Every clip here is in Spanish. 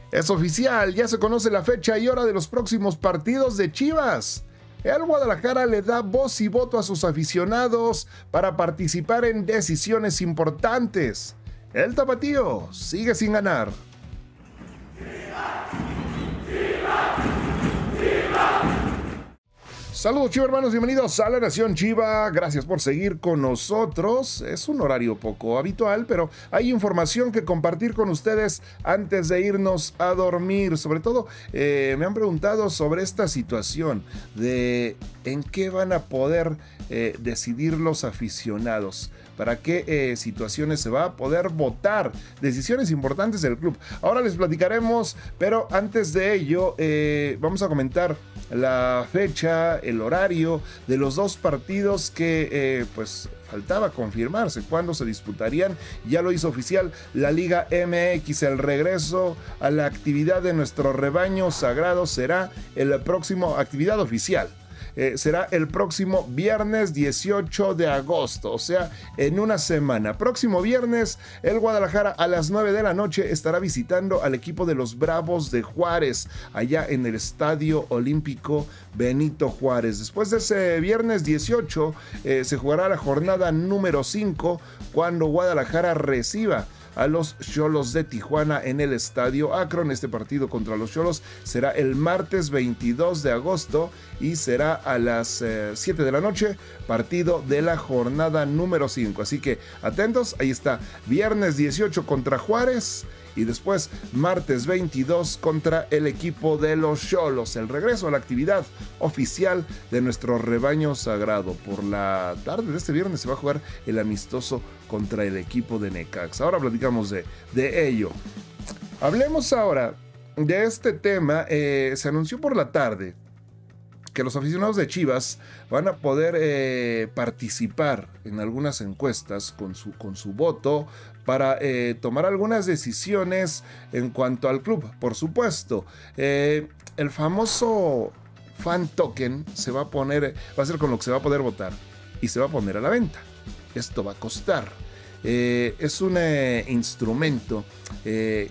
Es oficial, ya se conoce la fecha y hora de los próximos partidos de Chivas. El Guadalajara le da voz y voto a sus aficionados para participar en decisiones importantes. El tapatío sigue sin ganar. Saludos Chiva hermanos, bienvenidos a la Nación Chiva, gracias por seguir con nosotros. Es un horario poco habitual, pero hay información que compartir con ustedes antes de irnos a dormir. Sobre todo me han preguntado sobre esta situación de en qué van a poder decidir los aficionados. ¿Para qué situaciones se va a poder votar? Decisiones importantes del club. Ahora les platicaremos, pero antes de ello vamos a comentar la fecha, el horario de los dos partidos que pues faltaba confirmarse cuándo se disputarían. Ya lo hizo oficial la Liga MX. El regreso a la actividad de nuestro rebaño sagrado será el próximo, actividad oficial. Será el próximo viernes 18 de agosto, o sea, en una semana. Próximo viernes, el Guadalajara a las 9 de la noche estará visitando al equipo de los Bravos de Juárez, allá en el Estadio Olímpico Benito Juárez. Después de ese viernes 18, se jugará la jornada número 5, cuando Guadalajara reciba a los Xolos de Tijuana en el Estadio Akron. Este partido contra los Xolos será el martes 22 de agosto y será a las 7 de la noche, partido de la jornada número 5. Así que atentos, ahí está, viernes 18 contra Juárez y después martes 22 contra el equipo de los Xolos. El regreso a la actividad oficial de nuestro rebaño sagrado. Por la tarde de este viernes se va a jugar el amistoso contra el equipo de Necaxa. Ahora platicamos de ello. Hablemos ahora de este tema. Se anunció por la tarde que los aficionados de Chivas van a poder participar en algunas encuestas con su voto para tomar algunas decisiones en cuanto al club. Por supuesto, el famoso fan token va a ser con lo que se va a poder votar y se va a poner a la venta. Esto va a costar. Es un instrumento que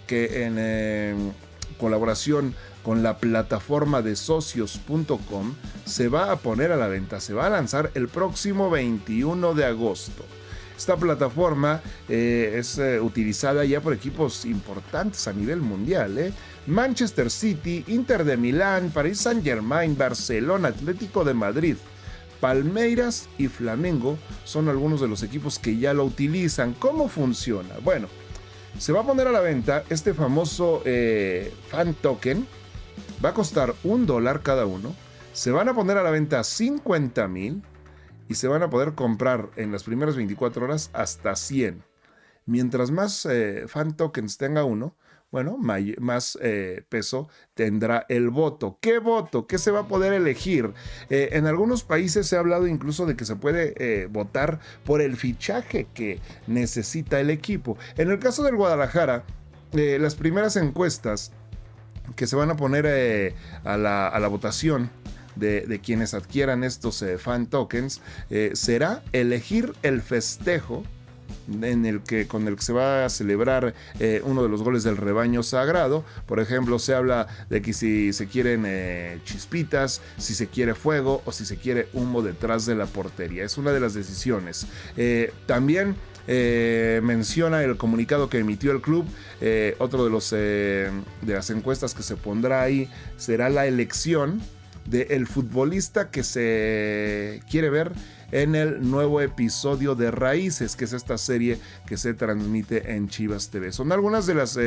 en colaboración con la plataforma de socios.com se va a poner a la venta, se va a lanzar el próximo 21 de agosto. Esta plataforma es utilizada ya por equipos importantes a nivel mundial. Manchester City, Inter de Milán, Paris Saint-Germain, Barcelona, Atlético de Madrid, Palmeiras y Flamengo son algunos de los equipos que ya lo utilizan. ¿Cómo funciona? Bueno, se va a poner a la venta este famoso fan token. Va a costar $1 cada uno. Se van a poner a la venta 50,000 y se van a poder comprar en las primeras 24 horas hasta 100. Mientras más fan tokens tenga uno, bueno, más peso tendrá el voto. ¿Qué voto? ¿Qué se va a poder elegir? En algunos países se ha hablado incluso de que se puede votar por el fichaje que necesita el equipo. En el caso del Guadalajara, las primeras encuestas que se van a poner a la votación de quienes adquieran estos fan tokens será elegir el festejo con el que se va a celebrar uno de los goles del rebaño sagrado. Por ejemplo, se habla de que si se quieren chispitas, si se quiere fuego o si se quiere humo detrás de la portería. Es una de las decisiones. También menciona el comunicado que emitió el club. Otro de las encuestas que se pondrá ahí será la elección del futbolista que se quiere ver en el nuevo episodio de Raíces, que es esta serie que se transmite en Chivas TV. Son algunas de las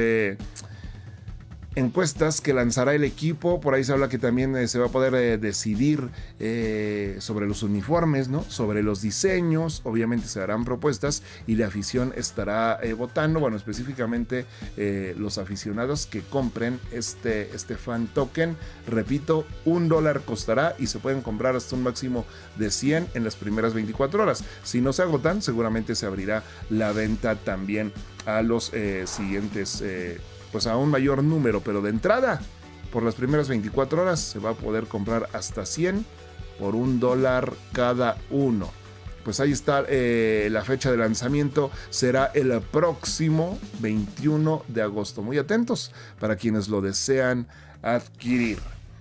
encuestas que lanzará el equipo. Por ahí se habla que también se va a poder decidir sobre los uniformes, ¿no? Sobre los diseños. Obviamente se harán propuestas y la afición estará votando. Bueno, específicamente los aficionados que compren este fan token. Repito, $1 costará y se pueden comprar hasta un máximo de 100 en las primeras 24 horas. Si no se agotan, seguramente se abrirá la venta también a los siguientes pues a un mayor número, pero de entrada, por las primeras 24 horas, se va a poder comprar hasta 100 por $1 cada uno. pues ahí está, la fecha de lanzamiento será el próximo 21 de agosto. Muy atentos para quienes lo desean adquirir.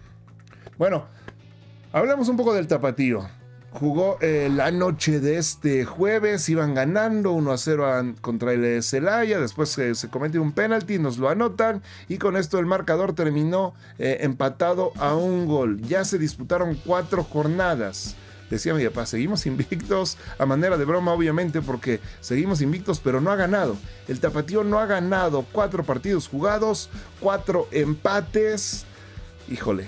Bueno, hablamos un poco del Tapatío. Jugó la noche de este jueves, iban ganando 1-0 contra el Celaya, después se comete un penalti, nos lo anotan y con esto el marcador terminó empatado a 1 gol. Ya se disputaron 4 jornadas. Decía mi papá, seguimos invictos, a manera de broma obviamente, porque seguimos invictos, pero no ha ganado. El Tapatío no ha ganado, 4 partidos jugados, 4 empates. Híjole,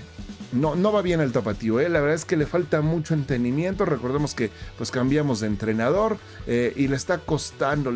no va bien el Tapatío, la verdad es que le falta mucho entendimiento. Recordemos que pues cambiamos de entrenador y le está costando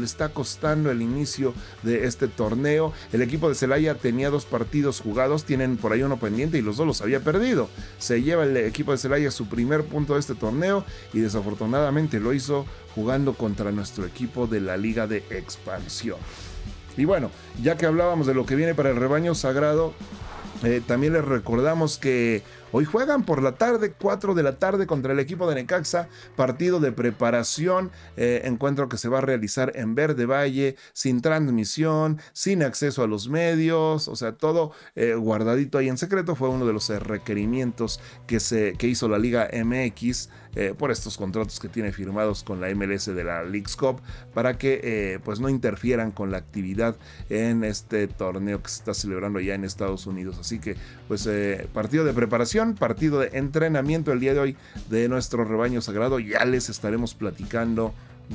el inicio de este torneo. El equipo de Celaya tenía 2 partidos jugados, tienen por ahí uno pendiente y los 2 los había perdido. Se lleva el equipo de Celaya su primer punto de este torneo y desafortunadamente lo hizo jugando contra nuestro equipo de la Liga de Expansión. Y bueno, ya que hablábamos de lo que viene para el rebaño sagrado, también les recordamos que hoy juegan por la tarde, 4 de la tarde contra el equipo de Necaxa, partido de preparación, encuentro que se va a realizar en Verde Valle, sin transmisión, sin acceso a los medios, o sea, todo guardadito ahí en secreto. Fue uno de los requerimientos que hizo la Liga MX por estos contratos que tiene firmados con la MLS de la Leagues Cup, para que pues no interfieran con la actividad en este torneo que se está celebrando allá en Estados Unidos. Así que pues partido de preparación, partido de entrenamiento el día de hoy de nuestro rebaño sagrado. Ya les estaremos platicando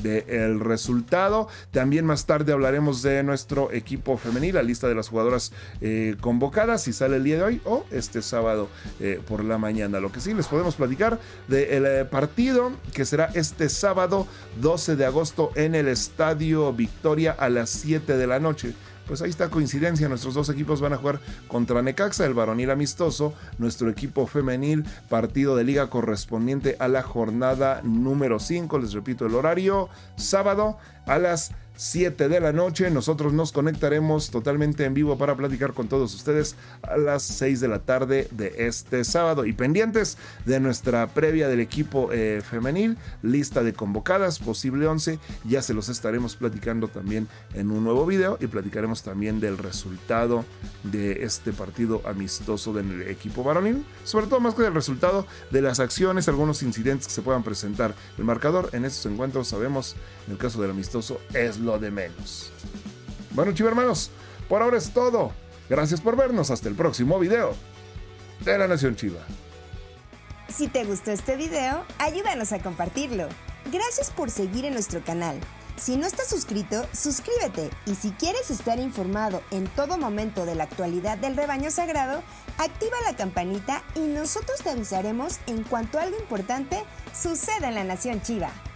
del resultado. También más tarde hablaremos de nuestro equipo femenil, la lista de las jugadoras convocadas, si sale el día de hoy o este sábado por la mañana. Lo que sí les podemos platicar del partido que será este sábado 12 de agosto en el Estadio Victoria a las 7 de la noche. Pues ahí está coincidencia, nuestros 2 equipos van a jugar contra Necaxa, el varonil amistoso, nuestro equipo femenil, partido de liga correspondiente a la jornada número 5, les repito el horario, sábado a las 7 de la noche. Nosotros nos conectaremos totalmente en vivo para platicar con todos ustedes a las 6 de la tarde de este sábado. Y pendientes de nuestra previa del equipo femenil, lista de convocadas, posible 11, ya se los estaremos platicando también en un nuevo video y platicaremos también del resultado de este partido amistoso del equipo varonil, sobre todo más que del resultado, de las acciones, algunos incidentes que se puedan presentar. El marcador en estos encuentros, sabemos, en el caso del amistoso, es lo de menos. Bueno, Chiva hermanos, por ahora es todo. Gracias por vernos. Hasta el próximo video de La Nación Chiva. Si te gustó este video, ayúdanos a compartirlo. Gracias por seguir en nuestro canal. Si no estás suscrito, suscríbete. Y si quieres estar informado en todo momento de la actualidad del rebaño sagrado, activa la campanita y nosotros te avisaremos en cuanto algo importante suceda en La Nación Chiva.